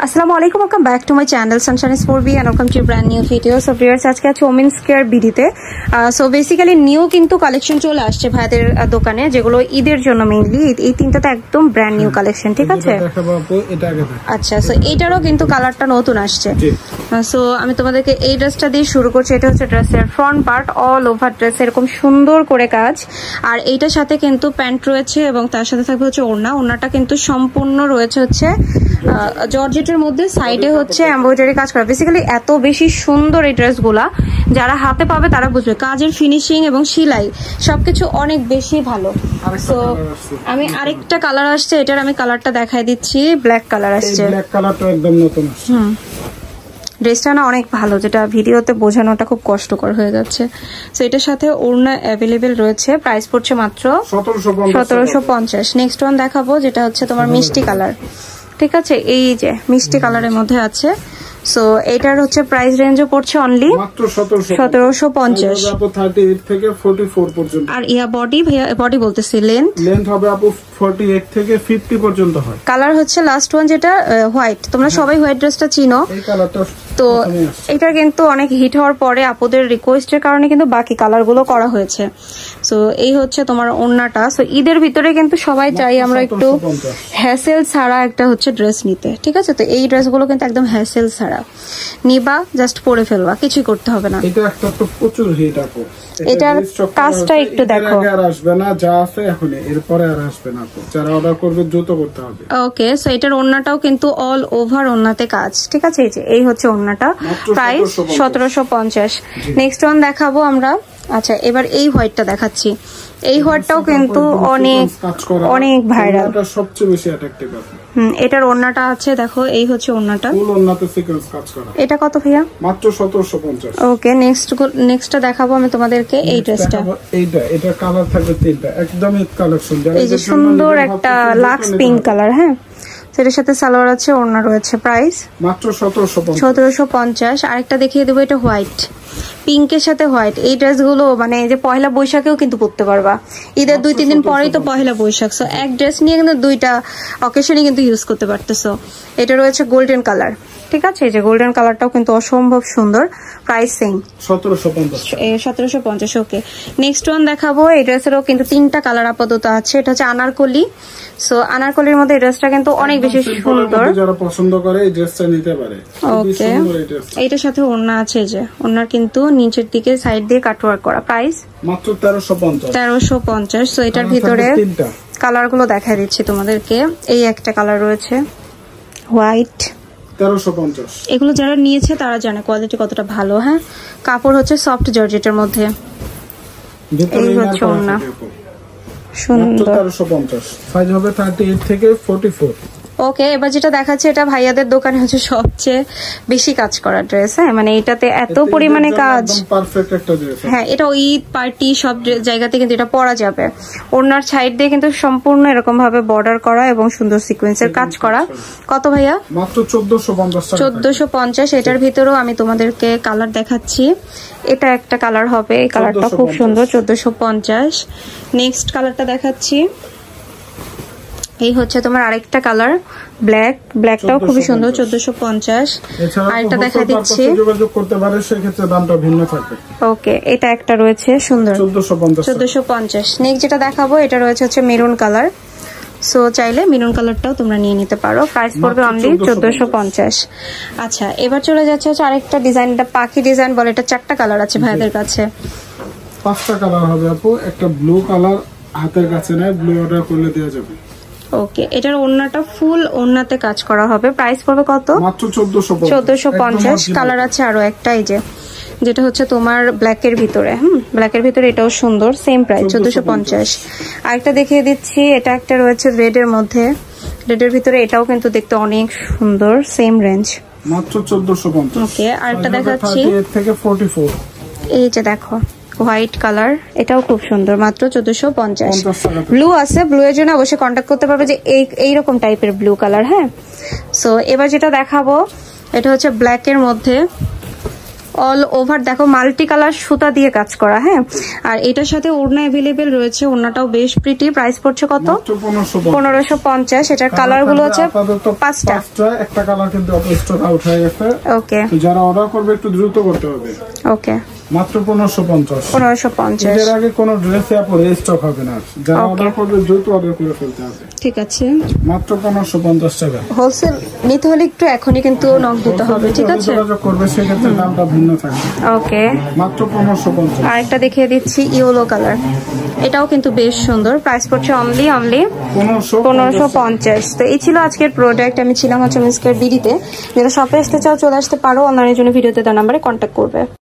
আসসালামু আলাইকুম, welcome back to my channel sunshine sport B and welcome to brand new video. So viewers, আজকে আছে women's care বিডিতে। So basically new কিন্তু collection চলে আসছে ভাইদের দোকানে, যেগুলো ঈদের জন্য মেইনলি। এই তিনটা তো একদম ব্র্যান্ড নিউ কালেকশন, ঠিক আছে? আচ্ছা, সো এইটারও কিন্তু কালারটা নতুন আসছে। সো আমি তোমাদেরকে এই ড্রেসটা দিয়ে শুরু করছি। এটা হচ্ছে ড্রেসের front part, all over dress এরকম সুন্দর করে কাজ, আর এইটার সাথে কিন্তু প্যান্ট রয়েছে এবং তার সাথে থাকবে হচ্ছে ওড়না। ওড়নাটা কিন্তু সম্পূর্ণ রয়েছে হচ্ছে জর্জেটের মধ্যে, সাইডে হচ্ছে এমব্রয়ডারি কাজ করা। বেসিক্যালি এত বেশি সুন্দর এই ড্রেসগুলা, যারা হাতে পাবে তারা বুঝবে কাজের ফিনিশিং এবং সেলাই সবকিছু অনেক বেশি ভালো। তো আমি আরেকটা কালার আসছে, এটার আমি কালারটা দেখাই দিচ্ছি। ব্ল্যাক কালার আসছে, ব্ল্যাক কালারটা একদম নতুন আসছে। ড্রেসটা না অনেক ভালো, যেটা ভিডিওতে বোঝানোটা খুব কষ্টকর হয়ে যাচ্ছে। তো এটার সাথে ওড়না অ্যাভেলেবেল রয়েছে, প্রাইস পড়ছে মাত্র 1750। নেক্সট ওয়ান দেখাবো, যেটা হচ্ছে তোমার মিষ্টি কালার, ঠিক আছে? এই যে মিষ্টি কালারের মধ্যে আছে। সো এটার হচ্ছে প্রাইস রেঞ্জও পড়ছে অনলি মাত্র 1750 থেকে 44 পর্যন্ত। আর ইয়া বডি, ভাইয়া বডি বলতেছি, লেন্থ হবে আপু 48 থেকে 50 পর্যন্ত হয়। কালার হচ্ছে লাস্ট ওয়ান যেটা হোয়াইট। তোমরা সবাই হোয়াইট ড্রেসটা চিনো, এই কালারটা তো এটা কিন্তু অনেক হিট হওয়ার পরে আপুদের রিকোয়েস্টের কারণে কিন্তু বাকি কালারগুলো করা হয়েছে। সো এই হচ্ছে তোমার ওড়নাটা। সো ঈদের ভিতরে কিন্তু সবাই চাই আমরা একটু হ্যাসেল ছাড়া একটা হচ্ছে ড্রেস নিতে, ঠিক আছে? তো এই ড্রেসগুলো কিন্তু একদম হ্যাসেল ছাড়া নিবা, জাস্ট পরে ফেলবা, কিছুই করতে হবে না। এটা একটা তো প্রচুর হিট আপু। এটার কাজটা একটু দেখো, আর আসবে না, যা আছে এখন এরপরে আর আসবে না আপু। যারা অর্ডার করবে দ্রুত করতে হবে। ওকে, সো এটার ওড়নাটাও কিন্তু অল ওভার ওড়নাতে কাজ, ঠিক আছে? এই হচ্ছে ওড়নাটা, প্রাইস 1750। নেক্সট ওয়ান দেখাবো আমরা। আচ্ছা, এবার এই হোয়াইটটা দেখাচ্ছি। এই হোয়াইটটাও কিন্তু অনেক ভাইরাল, এটা সবচেয়ে বেশি অ্যাট্রাকটিভ আছে। এটার ওড়নাটা আছে, দেখো এই হচ্ছে ওড়নাটা, ফুল ওড়নাতে সিকোয়েন্স কাজ করা। এটা কত ভাইয়া? মাত্র 1750। ওকে, নেক্সটটা দেখাবো আমি তোমাদেরকে এই ড্রেসটা। এটা কালার থাকবে তিনটা, একদম ঈদ কালেকশন। এই যে সুন্দর একটা লাক্স পিঙ্ক কালার, হ্যাঁ, সেটার সাথে সালোয়ার আছে, ওড়না রয়েছে, প্রাইস মাত্র 1750। আরেকটা দেখিয়ে দেবো, এটা হোয়াইট, পিঙ্কের সাথে হোয়াইট। এই ড্রেসগুলো মানে যে পয়লা বৈশাখেও কিন্তু পরতে পারবা, ঈদের 2-3 দিন পরেই তো পয়লা বৈশাখ। সো এক ড্রেস নিয়ে কিন্তু দুইটা অকেশনে কিন্তু ইউজ করতে পারতেছো। এটা রয়েছে গোল্ডেন কালার, ঠিক আছে? এই যে গোল্ডেন কালারটাও কিন্তু অসম্ভব সুন্দর, price same 1750। Okay, next one দেখাবো। এই ড্রেসেরও কিন্তু 3টা কালার আপাতত আছে। এটা হচ্ছে আনারকলি। সো আনারকলির মধ্যে এই ড্রেসটা কিন্তু অনেক বেশি সুন্দর, যারা পছন্দ করে এই ড্রেসটা নিতে পারে। ওকে, এইটার সাথে ওড়না আছে, যে ওড়নার কিন্তু নিচের দিকে সাইড দিয়ে কাটওয়ার্ক করা, প্রাইস মাত্র 1350। সো এটার ভিতরে কালার গুলো দেখাই দিচ্ছি তোমাদেরকে। এই একটা কালার রয়েছে হোয়াইট, 1350। এগুলো যারা নিয়েছে তারা জানে কোয়ালিটি কতটা ভালো। হ্যাঁ, কাপড় হচ্ছে সফট জর্জেটের মধ্যে। এই হচ্ছে ওড়না, সুন্দর, 1350। সাইজ হবে 38 থেকে 44। ওকে, এবার যেটা দেখাচ্ছে, এটা ভাইয়াদের দোকানে হচ্ছে সবচেয়ে বেশি কাজ করা ড্রেস। হ্যাঁ, মানে এটাতে এত পরিমাণে কাজ, পারফেক্ট একটা ড্রেস। হ্যাঁ, এটা ঈদ পার্টি সব জায়গাতে কিন্তু এটা পরা যাবে। ওড়নার সাইড দিয়ে কিন্তু সম্পূর্ণ এরকম ভাবে বর্ডার করা এবং সুন্দর সিকোয়েন্সের কাজ করা। কত ভাইয়া? মাত্র 1450। 1450। এটার ভিতরেও আমি তোমাদেরকে কালার দেখাচ্ছি। এটা একটা কালার হবে, এই কালারটা খুব সুন্দর, 1450। নেক্সট কালারটা দেখাচ্ছি। এই হচ্ছে তোমার আরেকটা কালার, ব্ল্যাকটাও খুবই সুন্দর, 1450। আরেকটা দেখা দিচ্ছি, যোগাযোগ করতে পারে, সেক্ষেত্রে দামটা ভিন্ন থাকবে। ওকে, এটা একটা রয়েছে সুন্দর, 1450। নেক্সট যেটা দেখাবো, এটা রয়েছে হচ্ছে মেরুন কালার। সো চাইলে মেরুন কালারটাও তোমরা নিয়ে নিতে পারো, প্রাইস পড়বে অনলি 1450। আচ্ছা, এবার চলে যাচ্ছে হচ্ছে আরেকটা ডিজাইন, এটা পাখি ডিজাইন বলে। এটা 4টা কালার আছে ভাইয়াদের কাছে। 5টা কালার হবে আপু। একটা ব্লু কালার হাতের কাছে নাই, ব্লু অর্ডার করলে দেওয়া যাবে। ওকে, এটার ওড়নাটা ফুল ওড়নাতে কাজ করা হবে, প্রাইস পড়বে কত? মাত্র 1450। কালার আছে আরো একটা, এই যেটা হচ্ছে তোমার ব্ল্যাকের ভিতরে। ব্ল্যাকের ভিতরে এটাও সুন্দর, সেম প্রাইস 1450। আরেকটা দেখিয়ে দিচ্ছি, এটা একটা রয়েছে রেডের মধ্যে, রেডের ভিতরে, এটাও কিন্তু দেখতে অনেক সুন্দর, সেম রেঞ্জ, মাত্র 1450। ওকে, আরেকটা দেখাচ্ছি, 38 থেকে 44। এই যে দেখো হোয়াইট কালার, এটাও খুব সুন্দর, মাত্র 1450। ব্লু আছে, ব্লু এর জন্য অবশ্যই কন্ট্যাক্ট করতে পারবে, যে এইরকম টাইপের ব্লু কালার। হ্যাঁ, সো এবার যেটা দেখাবো, এটা হচ্ছে ব্ল্যাক এর মধ্যে, অল ওভার দেখো মাল্টি কালার সুতা দিয়ে কাজ করা। হ্যাঁ, আর এটার সাথে ওড়না অ্যাভেলেবেল রয়েছে, ওড়নাটাও বেশ প্রিটি। প্রাইস পড়ছে কত? 1550। এটার কালার গুলো হচ্ছে 5টা, একটা কালার কিন্তু স্টক আউট হয়ে গেছে। ওকে, যারা অর্ডার করবে একটু দ্রুত করতে হবে। ওকে, মাত্র 1550। 1550 এর আগে কোনো ড্রেস পরে স্টক হবে না, যারা অর্ডার করবে দ্রুত অর্ডার করে ফেলতে হবে। ঠিক আছে, মাত্র 1550 টাকা। হোলসেল নিতে হলে একটু এখনই কিন্তু নক দিতে হবে। ঠিক আছে, যোগাযোগ করবে, সেক্ষেত্রে দামটা ভিন্ন থাকবে। ওকে, মাত্র 1550। আরেকটা দেখিয়ে দিচ্ছি ইয়েলো কালার, এটাও কিন্তু বেশ সুন্দর। প্রাইস পড়ছে অনলি 1550। তো এই ছিল আজকের প্রোডাক্ট। আমি ছিলাম হচ্ছে মিস কেয়ার বিডিতে। যারা শপে আসতে চাও চলে আসতে পারো, অনলাইনের জন্য ভিডিওতে তার নাম্বারে কন্ট্যাক্ট করবে।